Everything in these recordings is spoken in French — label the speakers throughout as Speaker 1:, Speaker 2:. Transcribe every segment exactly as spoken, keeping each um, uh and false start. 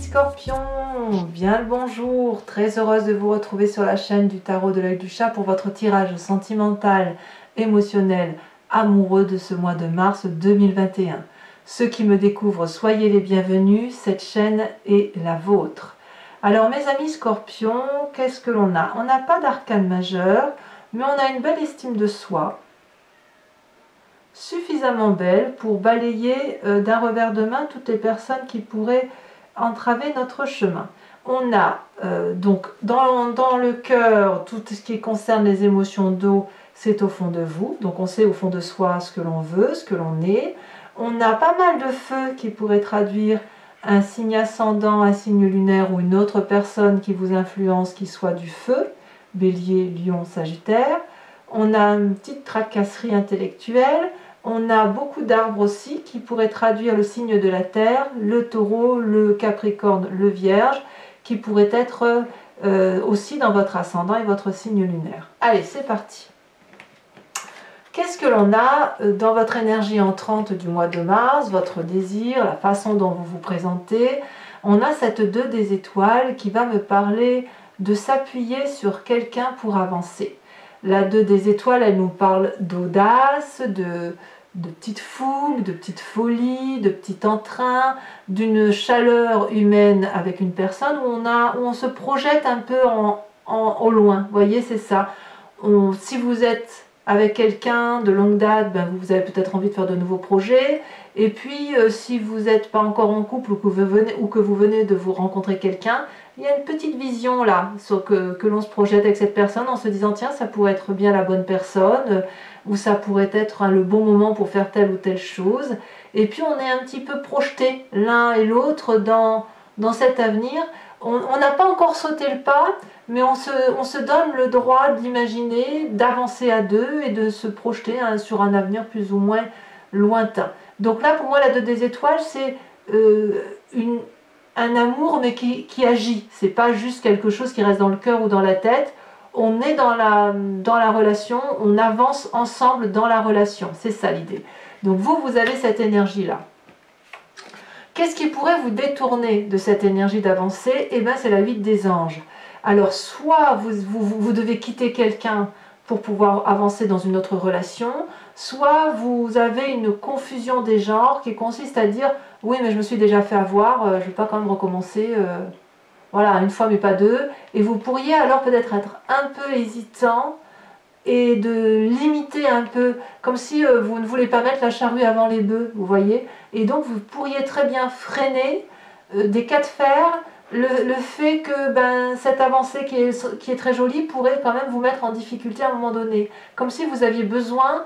Speaker 1: Scorpions, bien le bonjour, très heureuse de vous retrouver sur la chaîne du tarot de l'œil du chat pour votre tirage sentimental, émotionnel, amoureux de ce mois de mars deux mille vingt et un. Ceux qui me découvrent, soyez les bienvenus, cette chaîne est la vôtre. Alors mes amis Scorpions, qu'est-ce que l'on a? On n'a pas d'arcane majeur, mais on a une belle estime de soi, suffisamment belle pour balayer euh, d'un revers de main toutes les personnes qui pourraient entraver notre chemin. On a euh, donc dans, dans le cœur tout ce qui concerne les émotions d'eau, c'est au fond de vous, donc on sait au fond de soi ce que l'on veut, ce que l'on est. On a pas mal de feu qui pourrait traduire un signe ascendant, un signe lunaire ou une autre personne qui vous influence qui soit du feu, Bélier, Lion, Sagittaire. On a une petite tracasserie intellectuelle. On a beaucoup d'arbres aussi qui pourraient traduire le signe de la terre, le taureau, le capricorne, le vierge, qui pourraient être euh, aussi dans votre ascendant et votre signe lunaire. Allez, c'est parti. Qu'est-ce que l'on a dans votre énergie entrante du mois de mars, votre désir, la façon dont vous vous présentez? On a cette deux des étoiles qui va me parler de s'appuyer sur quelqu'un pour avancer. La deux des étoiles, elle nous parle d'audace, de, de petite fougue, de petite folie, de petit entrain, d'une chaleur humaine avec une personne où on, a, où on se projette un peu en, en, au loin. Vous voyez, c'est ça. On, si vous êtes avec quelqu'un de longue date, ben vous avez peut-être envie de faire de nouveaux projets. Et puis, euh, si vous n'êtes pas encore en couple ou que vous venez, ou que vous venez de vous rencontrer quelqu'un, il y a une petite vision là, sur que, que l'on se projette avec cette personne en se disant tiens, ça pourrait être bien la bonne personne, ou ça pourrait être hein, le bon moment pour faire telle ou telle chose. Et puis on est un petit peu projeté l'un et l'autre dans, dans cet avenir. On n'a pas encore sauté le pas, mais on se, on se donne le droit d'imaginer, d'avancer à deux et de se projeter hein, sur un avenir plus ou moins lointain. Donc là, pour moi, la deux des étoiles, c'est euh, une... un amour mais qui, qui agit, c'est pas juste quelque chose qui reste dans le cœur ou dans la tête. On est dans la, dans la relation, on avance ensemble dans la relation, c'est ça l'idée. Donc vous, vous avez cette énergie là. Qu'est-ce qui pourrait vous détourner de cette énergie d'avancer? Eh bien c'est la huit des anges. Alors soit vous, vous, vous devez quitter quelqu'un pour pouvoir avancer dans une autre relation, soit vous avez une confusion des genres qui consiste à dire oui mais je me suis déjà fait avoir, euh, je ne vais pas quand même recommencer, euh, voilà, une fois mais pas deux, et vous pourriez alors peut-être être un peu hésitant et de limiter un peu, comme si euh, vous ne voulez pas mettre la charrue avant les bœufs, vous voyez, et donc vous pourriez très bien freiner euh, des cas de fer, le, le fait que ben, cette avancée qui est, qui est très jolie pourrait quand même vous mettre en difficulté à un moment donné, comme si vous aviez besoin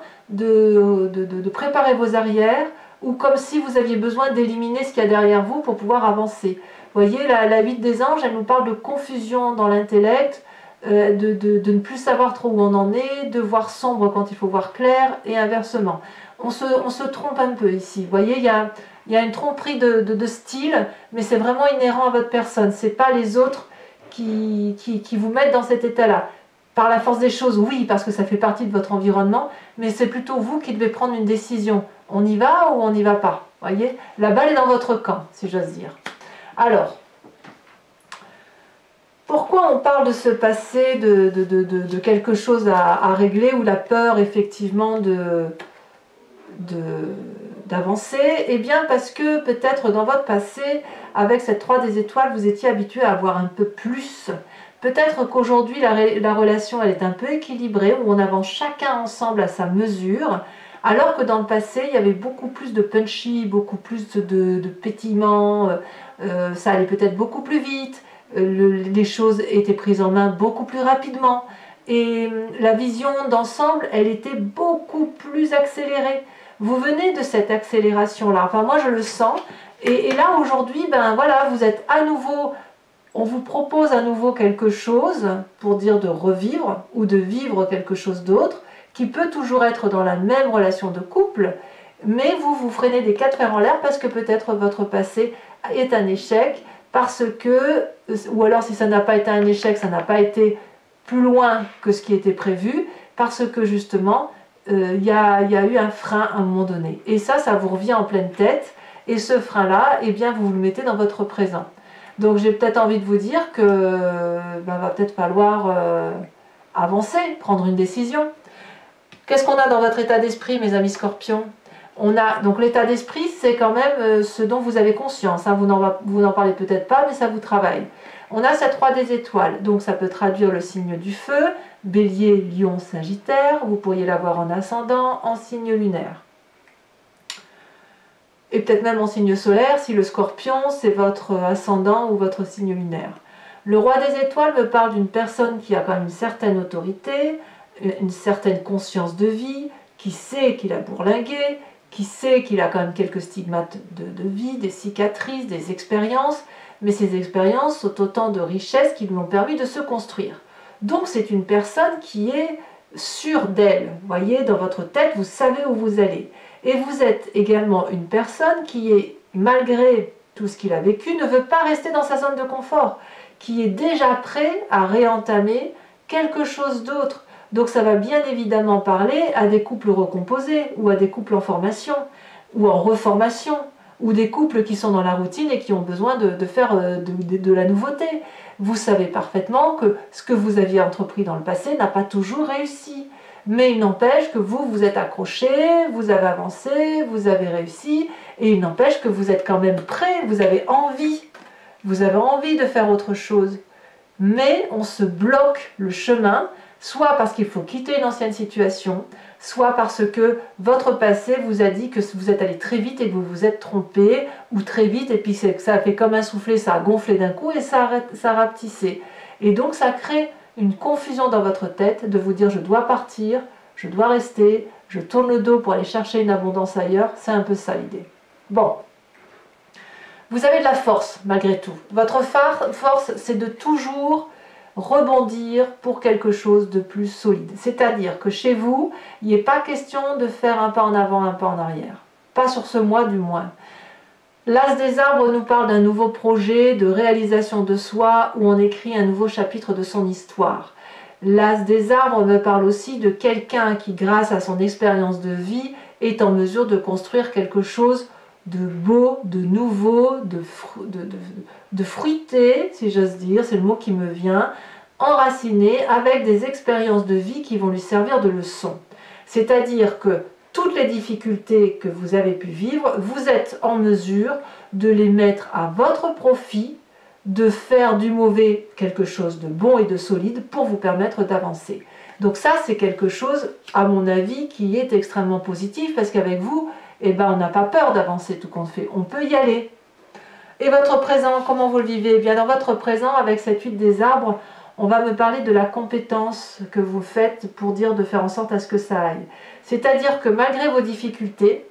Speaker 1: de, de, de, de préparer vos arrières, ou comme si vous aviez besoin d'éliminer ce qu'il y a derrière vous pour pouvoir avancer. Vous voyez, la, la huit des anges, elle nous parle de confusion dans l'intellect, euh, de, de, de ne plus savoir trop où on en est, de voir sombre quand il faut voir clair, et inversement. On se, on se trompe un peu ici. Vous voyez, il y a, il y a une tromperie de, de, de style, mais c'est vraiment inhérent à votre personne. Ce n'est pas les autres qui, qui, qui vous mettent dans cet état-là. Par la force des choses, oui, parce que ça fait partie de votre environnement, mais c'est plutôt vous qui devez prendre une décision. On y va ou on n'y va pas? Voyez, la balle est dans votre camp, si j'ose dire. Alors, pourquoi on parle de ce passé, de, de, de, de, de quelque chose à, à régler, ou la peur, effectivement, de, de, d'avancer? Eh bien, parce que peut-être dans votre passé, avec cette trois des étoiles, vous étiez habitué à avoir un peu plus. Peut-être qu'aujourd'hui, la, la relation, elle est un peu équilibrée, où on avance chacun ensemble à sa mesure, alors que dans le passé, il y avait beaucoup plus de punchy, beaucoup plus de, de pétillement, euh, ça allait peut-être beaucoup plus vite, euh, le, les choses étaient prises en main beaucoup plus rapidement, et la vision d'ensemble, elle était beaucoup plus accélérée. Vous venez de cette accélération-là, enfin moi je le sens, et, et là aujourd'hui, ben voilà, vous êtes à nouveau... On vous propose à nouveau quelque chose pour dire de revivre ou de vivre quelque chose d'autre qui peut toujours être dans la même relation de couple, mais vous vous freinez des quatre fers en l'air parce que peut-être votre passé est un échec, parce que, ou alors si ça n'a pas été un échec, ça n'a pas été plus loin que ce qui était prévu, parce que justement, euh, y a, y a eu un frein à un moment donné. Et ça, ça vous revient en pleine tête, et ce frein-là, eh bien, vous le mettez dans votre présent. Donc j'ai peut-être envie de vous dire que ben, va peut-être falloir euh, avancer, prendre une décision. Qu'est-ce qu'on a dans votre état d'esprit, mes amis scorpions? On a, donc l'état d'esprit, c'est quand même euh, ce dont vous avez conscience. Hein. Vous n'en parlez peut-être pas, mais ça vous travaille. On a cette roi des étoiles, donc ça peut traduire le signe du feu, bélier, lion, sagittaire. Vous pourriez l'avoir en ascendant, en signe lunaire. Et peut-être même en signe solaire, si le scorpion, c'est votre ascendant ou votre signe lunaire. Le roi des étoiles me parle d'une personne qui a quand même une certaine autorité, une certaine conscience de vie, qui sait qu'il a bourlingué, qui sait qu'il a quand même quelques stigmates de, de vie, des cicatrices, des expériences, mais ces expériences sont autant de richesses qui lui ont permis de se construire. Donc c'est une personne qui est sûre d'elle. Vous voyez, dans votre tête, vous savez où vous allez. Et vous êtes également une personne qui est, malgré tout ce qu'il a vécu, ne veut pas rester dans sa zone de confort, qui est déjà prêt à réentamer quelque chose d'autre. Donc ça va bien évidemment parler à des couples recomposés, ou à des couples en formation, ou en reformation, ou des couples qui sont dans la routine et qui ont besoin de, de faire de, de, de la nouveauté. Vous savez parfaitement que ce que vous aviez entrepris dans le passé n'a pas toujours réussi. Mais il n'empêche que vous, vous êtes accroché, vous avez avancé, vous avez réussi, et il n'empêche que vous êtes quand même prêt, vous avez envie. Vous avez envie de faire autre chose. Mais on se bloque le chemin, soit parce qu'il faut quitter une ancienne situation, soit parce que votre passé vous a dit que vous êtes allé très vite et que vous vous êtes trompé, ou très vite, et puis ça a fait comme un soufflet, ça a gonflé d'un coup et ça a, ça a rapetissé. Et donc ça crée une confusion dans votre tête de vous dire je dois partir, je dois rester, je tourne le dos pour aller chercher une abondance ailleurs. C'est un peu ça l'idée. Bon. Vous avez de la force malgré tout. Votre force, c'est de toujours rebondir pour quelque chose de plus solide. C'est-à-dire que chez vous, il n'est pas question de faire un pas en avant, un pas en arrière. Pas sur ce mois du moins. L'As des arbres nous parle d'un nouveau projet de réalisation de soi où on écrit un nouveau chapitre de son histoire. L'As des arbres me parle aussi de quelqu'un qui, grâce à son expérience de vie, est en mesure de construire quelque chose de beau, de nouveau, de, fru de, de, de fruité, si j'ose dire, c'est le mot qui me vient, enraciné avec des expériences de vie qui vont lui servir de leçon. C'est-à-dire que toutes les difficultés que vous avez pu vivre, vous êtes en mesure de les mettre à votre profit, de faire du mauvais quelque chose de bon et de solide pour vous permettre d'avancer. Donc ça, c'est quelque chose, à mon avis, qui est extrêmement positif, parce qu'avec vous, eh ben, on n'a pas peur d'avancer tout compte fait, on peut y aller. Et votre présent, comment vous le vivez? Eh bien, dans votre présent, avec cette huile des arbres, on va me parler de la compétence que vous faites pour dire de faire en sorte à ce que ça aille. C'est-à-dire que malgré vos difficultés,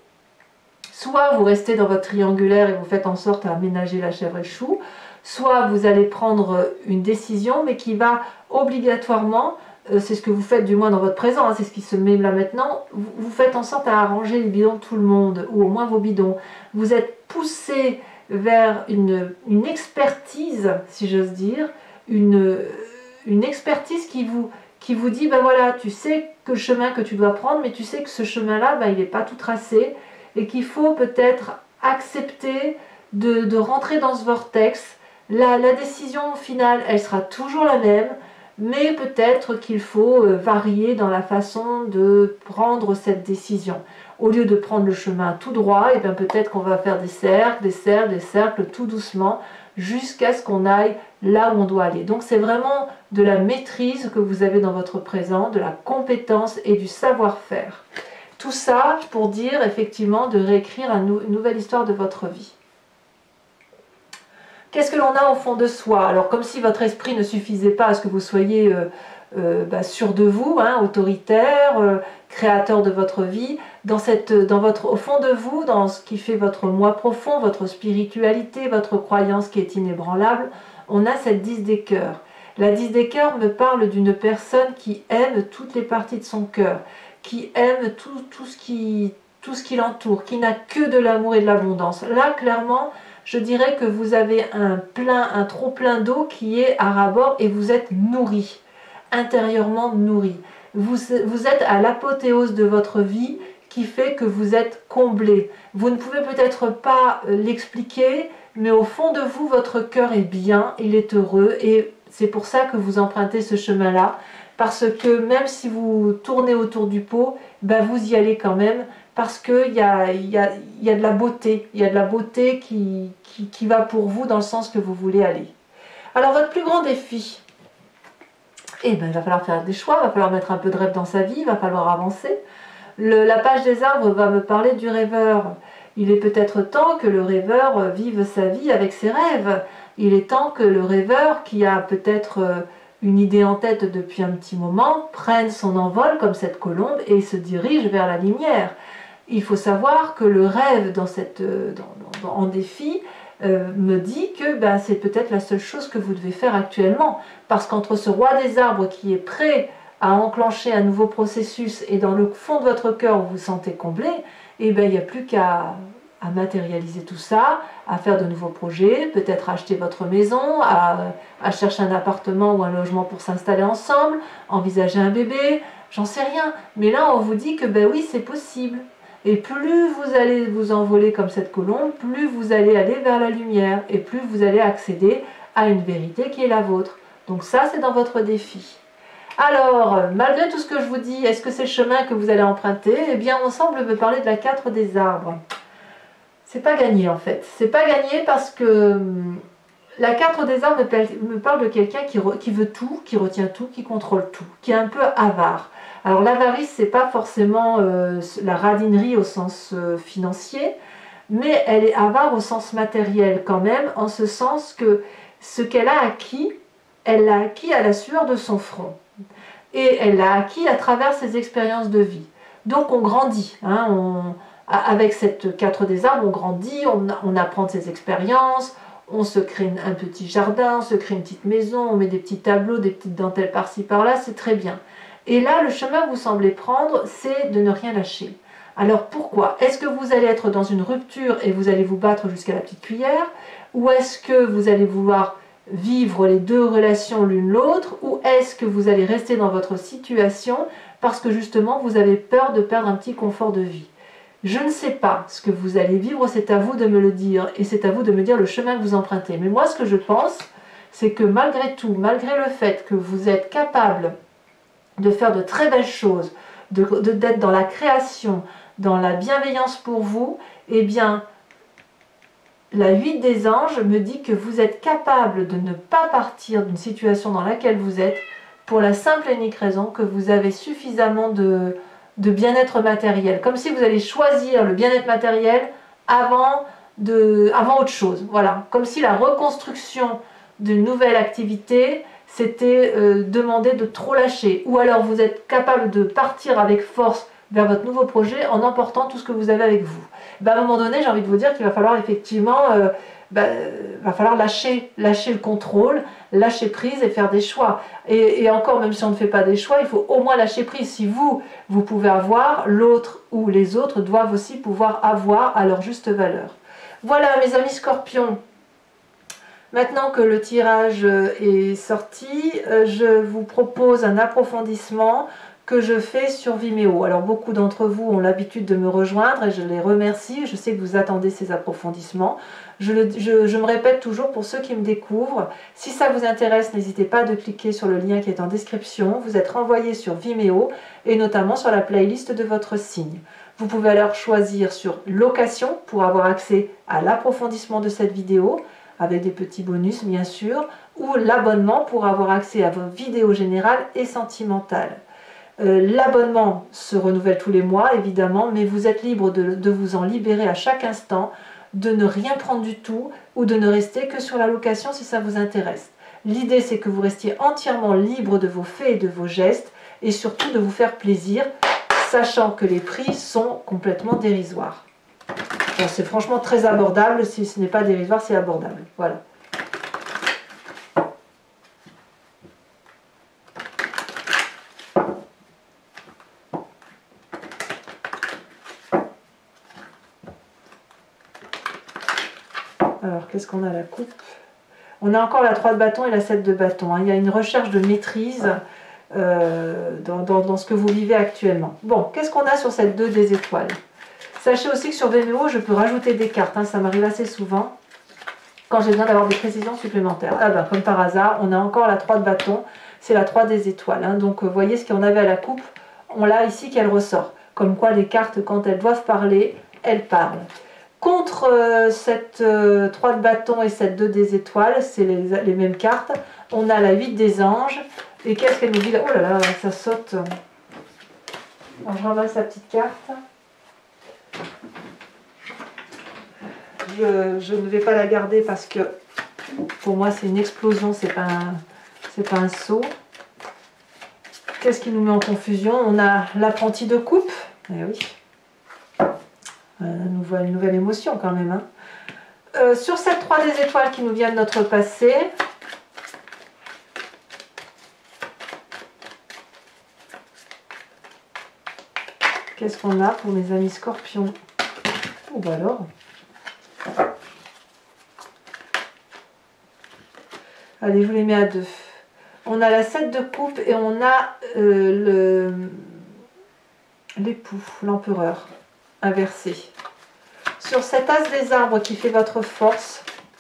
Speaker 1: soit vous restez dans votre triangulaire et vous faites en sorte à aménager la chèvre et le chou, soit vous allez prendre une décision, mais qui va obligatoirement, euh, c'est ce que vous faites du moins dans votre présent, hein, c'est ce qui se met là maintenant, vous, vous faites en sorte à arranger les bidons de tout le monde, ou au moins vos bidons. Vous êtes poussé vers une, une expertise, si j'ose dire, une, une expertise qui vous, qui vous dit, ben voilà, tu sais que le chemin que tu dois prendre, mais tu sais que ce chemin-là, ben, il n'est pas tout tracé, et qu'il faut peut-être accepter de, de rentrer dans ce vortex. La, la décision finale, elle sera toujours la même, mais peut-être qu'il faut varier dans la façon de prendre cette décision. Au lieu de prendre le chemin tout droit, et bien peut-être qu'on va faire des cercles, des cercles, des cercles tout doucement, jusqu'à ce qu'on aille là où on doit aller. Donc c'est vraiment de la maîtrise que vous avez dans votre présent, de la compétence et du savoir-faire. Tout ça pour dire effectivement de réécrire une nouvelle histoire de votre vie. Qu'est-ce que l'on a au fond de soi? Alors comme si votre esprit ne suffisait pas à ce que vous soyez euh, euh, bah, sûr de vous, hein, autoritaire, euh, créateur de votre vie, dans cette, dans votre, au fond de vous, dans ce qui fait votre moi profond, votre spiritualité, votre croyance qui est inébranlable, on a cette dix des cœurs. La dix des cœurs me parle d'une personne qui aime toutes les parties de son cœur, qui aime tout, tout ce qui, tout ce qui l'entoure, qui n'a que de l'amour et de l'abondance. Là, clairement, je dirais que vous avez un plein, un trop plein d'eau qui est à ras-bord et vous êtes nourri, intérieurement nourri. Vous, vous êtes à l'apothéose de votre vie qui fait que vous êtes comblé. Vous ne pouvez peut-être pas l'expliquer, mais au fond de vous, votre cœur est bien, il est heureux, et c'est pour ça que vous empruntez ce chemin-là, parce que même si vous tournez autour du pot, ben vous y allez quand même, parce qu'il y a, y, a, y a de la beauté, il y a de la beauté qui, qui, qui va pour vous dans le sens que vous voulez aller. Alors votre plus grand défi, eh ben, il va falloir faire des choix, il va falloir mettre un peu de rêve dans sa vie, il va falloir avancer. Le, la page des arbres va me parler du rêveur. Il est peut-être temps que le rêveur vive sa vie avec ses rêves. Il est temps que le rêveur, qui a peut-être une idée en tête depuis un petit moment, prenne son envol comme cette colombe et se dirige vers la lumière. Il faut savoir que le rêve dans cette, dans, dans, en défi euh, me dit que ben, c'est peut-être la seule chose que vous devez faire actuellement. Parce qu'entre ce roi des arbres qui est prêt à enclencher un nouveau processus et dans le fond de votre cœur vous vous sentez comblé, et ben, il n'y a plus qu'à à matérialiser tout ça, à faire de nouveaux projets, peut-être acheter votre maison, à, à chercher un appartement ou un logement pour s'installer ensemble, envisager un bébé, j'en sais rien. Mais là, on vous dit que ben oui, c'est possible. Et plus vous allez vous envoler comme cette colombe, plus vous allez aller vers la lumière et plus vous allez accéder à une vérité qui est la vôtre. Donc ça, c'est dans votre défi. Alors, malgré tout ce que je vous dis, est-ce que c'est le chemin que vous allez emprunter? Eh bien, on semble me parler de la quatre des arbres. C'est pas gagné en fait. C'est pas gagné parce que la quatre des arbres me parle de quelqu'un qui, qui veut tout, qui retient tout, qui contrôle tout, qui est un peu avare. Alors l'avarice, c'est pas forcément euh, la radinerie au sens euh, financier, mais elle est avare au sens matériel quand même, en ce sens que ce qu'elle a acquis, elle l'a acquis à la sueur de son front. Et elle l'a acquis à travers ses expériences de vie. Donc on grandit, hein, on... Avec cette quatre des arbres, on grandit, on, on apprend de ses expériences, on se crée un petit jardin, on se crée une petite maison, on met des petits tableaux, des petites dentelles par-ci par-là, c'est très bien. Et là, le chemin que vous semblez prendre, c'est de ne rien lâcher. Alors pourquoi? Est-ce que vous allez être dans une rupture et vous allez vous battre jusqu'à la petite cuillère? Ou est-ce que vous allez vouloir vivre les deux relations l'une l'autre? Ou est-ce que vous allez rester dans votre situation parce que justement vous avez peur de perdre un petit confort de vie? Je ne sais pas ce que vous allez vivre, c'est à vous de me le dire et c'est à vous de me dire le chemin que vous empruntez. Mais moi, ce que je pense, c'est que malgré tout, malgré le fait que vous êtes capable de faire de très belles choses, de, de, d'être dans la création, dans la bienveillance pour vous, eh bien, la huit des anges me dit que vous êtes capable de ne pas partir d'une situation dans laquelle vous êtes pour la simple et unique raison que vous avez suffisamment de... de bien-être matériel, comme si vous allez choisir le bien-être matériel avant, de, avant autre chose. Voilà, comme si la reconstruction d'une nouvelle activité, c'était euh, demander de trop lâcher. Ou alors vous êtes capable de partir avec force vers votre nouveau projet en emportant tout ce que vous avez avec vous. Ben, à un moment donné, j'ai envie de vous dire qu'il va falloir effectivement... Euh, Ben, va falloir lâcher, lâcher le contrôle, lâcher prise et faire des choix. Et, et encore, même si on ne fait pas des choix, il faut au moins lâcher prise. Si vous, vous pouvez avoir, l'autre ou les autres doivent aussi pouvoir avoir à leur juste valeur. Voilà mes amis scorpions. Maintenant que le tirage est sorti, je vous propose un approfondissement que je fais sur Vimeo. Alors beaucoup d'entre vous ont l'habitude de me rejoindre et je les remercie. Je sais que vous attendez ces approfondissements. Je, le, je, je me répète toujours pour ceux qui me découvrent, si ça vous intéresse, n'hésitez pas de cliquer sur le lien qui est en description. Vous êtes renvoyé sur Vimeo et notamment sur la playlist de votre signe. Vous pouvez alors choisir sur location pour avoir accès à l'approfondissement de cette vidéo avec des petits bonus bien sûr, ou l'abonnement pour avoir accès à vos vidéos générales et sentimentales. Euh, L'abonnement se renouvelle tous les mois évidemment, mais vous êtes libre de, de vous en libérer à chaque instant, de ne rien prendre du tout ou de ne rester que sur la location si ça vous intéresse. L'idée c'est que vous restiez entièrement libre de vos faits et de vos gestes et surtout de vous faire plaisir, sachant que les prix sont complètement dérisoires. C'est franchement très abordable, si ce n'est pas dérisoire, c'est abordable. Voilà. Alors, qu'est-ce qu'on a à la coupe? On a encore la trois de bâton et la sept de bâton. Hein. Il y a une recherche de maîtrise euh, dans, dans, dans ce que vous vivez actuellement. Bon, qu'est-ce qu'on a sur cette deux des étoiles? Sachez aussi que sur Vimeo, je peux rajouter des cartes. Hein, ça m'arrive assez souvent. quand j'ai besoin d'avoir des précisions supplémentaires. Ah ben, comme par hasard, on a encore la trois de bâton, c'est la trois des étoiles. Hein. Donc, vous voyez ce qu'on avait à la coupe, on l'a ici qu'elle ressort. Comme quoi, les cartes, quand elles doivent parler, elles parlent. Contre euh, cette euh, trois de bâton et cette deux des étoiles, c'est les, les mêmes cartes, on a la huit des anges. Et qu'est-ce qu'elle nous dit là? Oh là là, ça saute. Alors, je ramasse la petite carte. Je, je ne vais pas la garder parce que pour moi c'est une explosion, c'est pas un, c'est pas un saut. Qu'est-ce qui nous met en confusion? On a l'apprenti de coupe. Eh oui. On voit une nouvelle émotion quand même. Hein. Euh, sur cette trois des étoiles qui nous vient de notre passé, qu'est-ce qu'on a pour mes amis scorpions? Oh bah alors. Allez, je vous les mets à deux. On a la sept de coupe et on a euh, l'époux, l'empereur, inversé. Sur cet as des arbres qui fait votre force,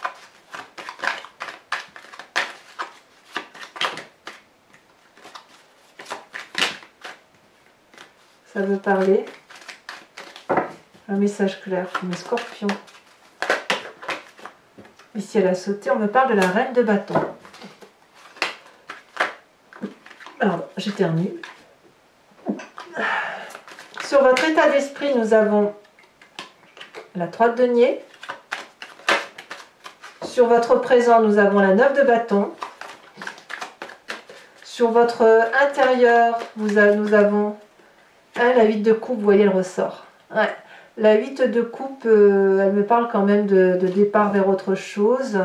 Speaker 1: ça veut parler. Un message clair pour mes scorpions. Ici, elle a sauté, on me parle de la reine de bâton. Alors, j'éternue. Sur votre état d'esprit, nous avons la trois de denier. Sur votre présent, nous avons la neuf de bâton. Sur votre intérieur, nous avons hein, la huit de coupe, vous voyez, elle ressort. Ouais. La huit de coupe, euh, elle me parle quand même de, de départ vers autre chose.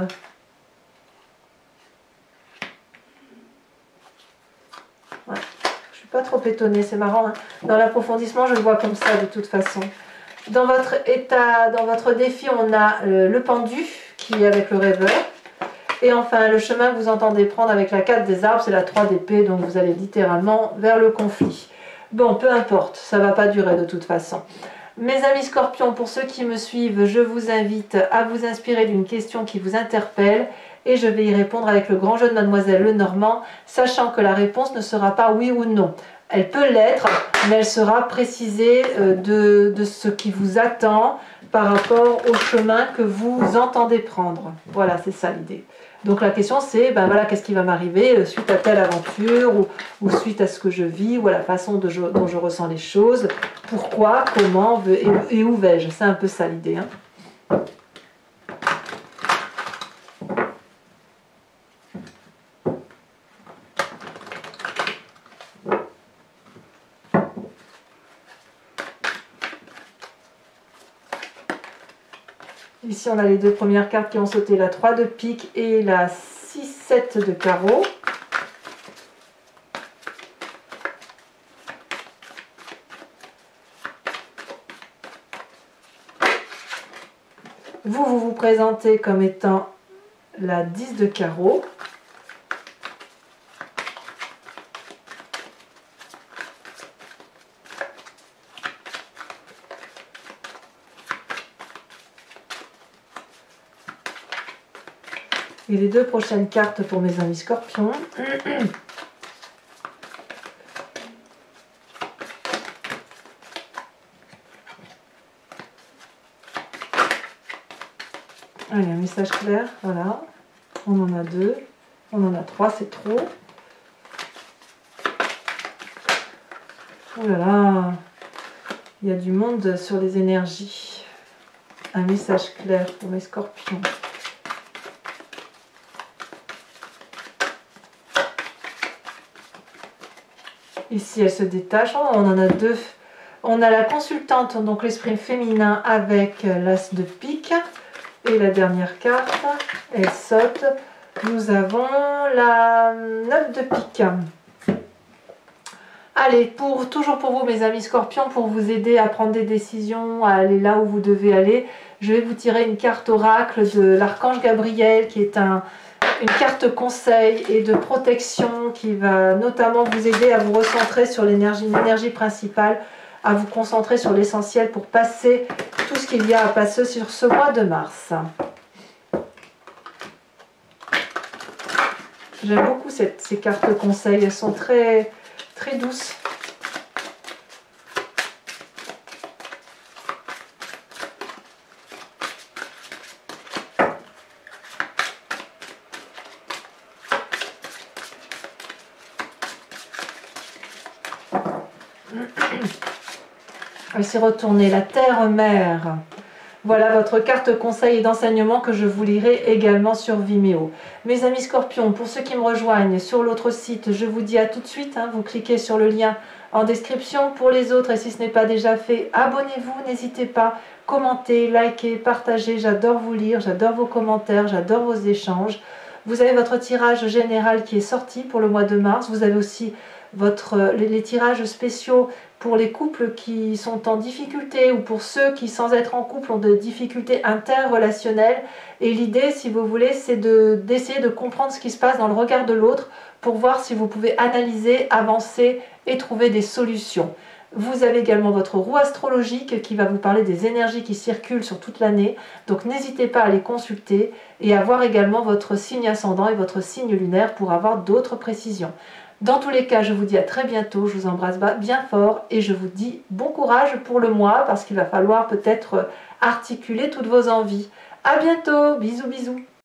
Speaker 1: Ouais. Je suis pas trop étonnée, c'est marrant. Hein. Dans l'approfondissement, je le vois comme ça de toute façon. Dans votre état, dans votre défi, on a euh, le pendu qui est avec le rêveur. Et enfin, le chemin que vous entendez prendre avec la quatre des arbres, c'est la trois d'épée, donc vous allez littéralement vers le conflit. Bon, peu importe, ça ne va pas durer de toute façon. Mes amis scorpions, pour ceux qui me suivent, je vous invite à vous inspirer d'une question qui vous interpelle et je vais y répondre avec le grand jeu de Mademoiselle Lenormand, sachant que la réponse ne sera pas oui ou non. Elle peut l'être, mais elle sera précisée de, de ce qui vous attend par rapport au chemin que vous entendez prendre. Voilà, c'est ça l'idée. Donc la question c'est, ben voilà, qu'est-ce qui va m'arriver suite à telle aventure ou, ou suite à ce que je vis ou à la façon de je, dont je ressens les choses, pourquoi, comment et, et où vais-je. C'est un peu ça l'idée. Hein. Ici, on a les deux premières cartes qui ont sauté, la trois de pique et la six sept de carreau. Vous, vous vous présentez comme étant la dix de carreau. Et les deux prochaines cartes pour mes amis scorpions. Allez, un message clair, voilà. On en a deux. On en a trois, c'est trop. Oh là là, il y a du monde sur les énergies. Un message clair pour mes scorpions. Ici, elle se détache. Oh, on en a deux. On a la consultante, donc l'esprit féminin avec l'as de pique. Et la dernière carte, elle saute. Nous avons la neuf de pique. Allez, pour, toujours pour vous, mes amis scorpions, pour vous aider à prendre des décisions, à aller là où vous devez aller, je vais vous tirer une carte oracle de l'archange Gabriel, qui est un... une carte conseil et de protection qui va notamment vous aider à vous recentrer sur l'énergie, l'énergie principale, à vous concentrer sur l'essentiel pour passer tout ce qu'il y a à passer sur ce mois de mars. J'aime beaucoup cette, ces cartes conseils, elles sont très, très douces. Ici retourner la terre-mère. Voilà votre carte conseil et d'enseignement que je vous lirai également sur Vimeo. Mes amis scorpions, pour ceux qui me rejoignent sur l'autre site, je vous dis à tout de suite. Hein, vous cliquez sur le lien en description. Pour les autres, et si ce n'est pas déjà fait, abonnez-vous, n'hésitez pas, commentez, likez, partagez. J'adore vous lire, j'adore vos commentaires, j'adore vos échanges. Vous avez votre tirage général qui est sorti pour le mois de mars. Vous avez aussi votre, les, les tirages spéciaux pour les couples qui sont en difficulté ou pour ceux qui, sans être en couple, ont des difficultés interrelationnelles. Et l'idée, si vous voulez, c'est d'essayer de, de comprendre ce qui se passe dans le regard de l'autre pour voir si vous pouvez analyser, avancer et trouver des solutions. Vous avez également votre roue astrologique qui va vous parler des énergies qui circulent sur toute l'année. Donc n'hésitez pas à les consulter et à voir également votre signe ascendant et votre signe lunaire pour avoir d'autres précisions. Dans tous les cas, je vous dis à très bientôt, je vous embrasse bien fort et je vous dis bon courage pour le mois parce qu'il va falloir peut-être articuler toutes vos envies. À bientôt, bisous bisous.